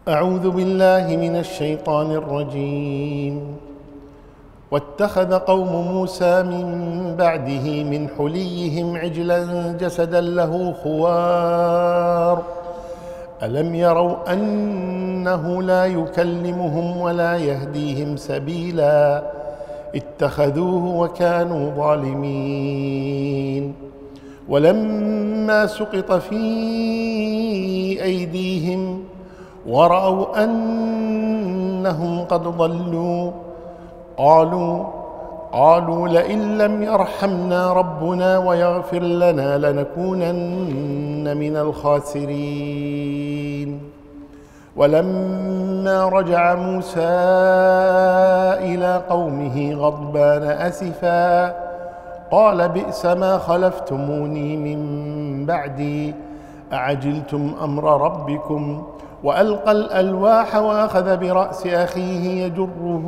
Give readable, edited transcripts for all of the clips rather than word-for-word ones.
أعوذ بالله من الشيطان الرجيم. واتخذ قوم موسى من بعده من حليهم عجلا جسدا له خوار ألم يروا أنه لا يكلمهم ولا يهديهم سبيلا اتخذوه وكانوا ظالمين. ولما سقط في أيديهم ورأوا أنهم قد ضلوا قالوا لئن لم يرحمنا ربنا ويغفر لنا لنكونن من الخاسرين. ولما رجع موسى إلى قومه غضبان أسفا قال بئس ما خلفتموني من بعدي أعجلتم أمر ربكم وألقى الألواح وأخذ برأس أخيه يجره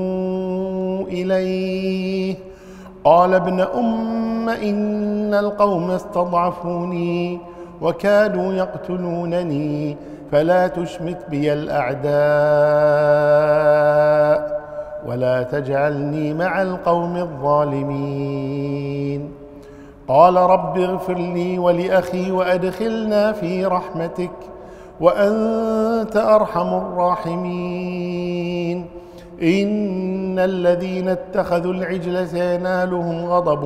إليه قال ابن أم إن القوم استضعفوني وكادوا يقتلونني فلا تشمت بي الأعداء ولا تجعلني مع القوم الظالمين. قال رب اغفر لي ولأخي وأدخلنا في رحمتك وأنت أرحم الراحمين. إن الذين اتخذوا العجل سينالهم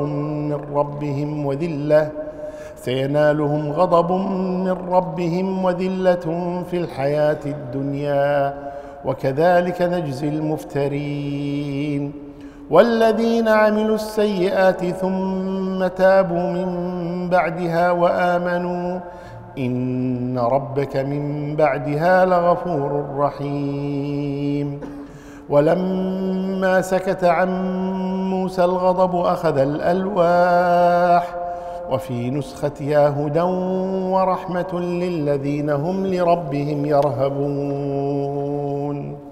غضب من ربهم وذلة في الحياة الدنيا وكذلك نجزي المفترين. والذين عملوا السيئات ثم تابوا من بعدها وآمنوا إن ربك من بعدها لغفور رحيم. ولما سكت عن موسى الغضب أخذ الألواح وفي نسختها هدى ورحمة للذين هم لربهم يرهبون.